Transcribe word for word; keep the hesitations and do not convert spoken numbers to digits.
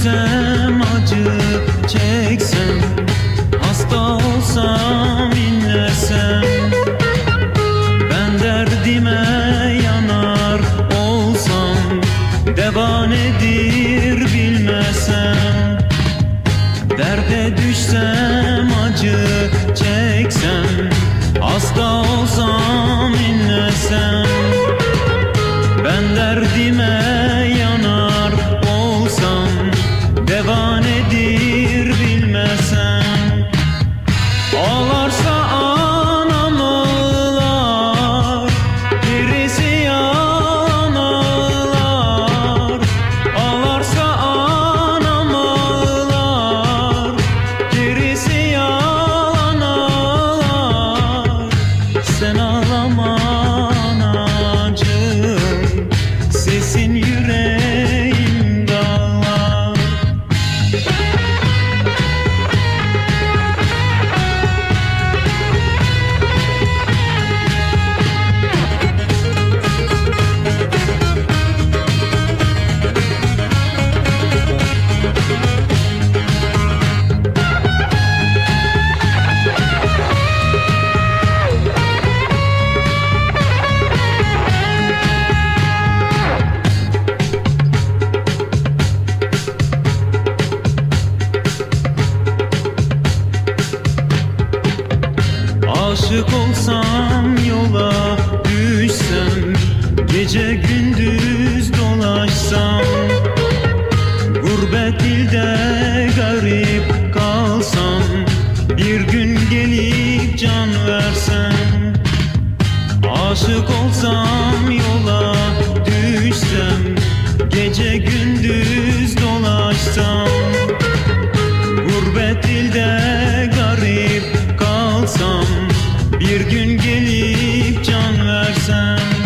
düşsem, acı çeksem, hasta olsam, inlesem, ben derdime yanar olsam, deva nedir bilmesem. Derde düşsem, acı çeksem, hasta olsam, inlesem, ben derdime yanar olsam, deva nedir bilmesem. Ağlarsa anam ağlar, gerisi yalan ağlar. Ağlarsa anam ağlar, gerisi yalan ağlar. Sen ağlama anacığım, sesin yüreğim dağlar. Aşık olsam, yola düşsem, gece gündüz dolaşsam, gurbet ilde garip kalsam, bir gün gelip can versem. Aşık olsam, yola düşsem, gece gündüz dolaşsam, gurbet ilde garip kalsam, bir gün gelip can versem.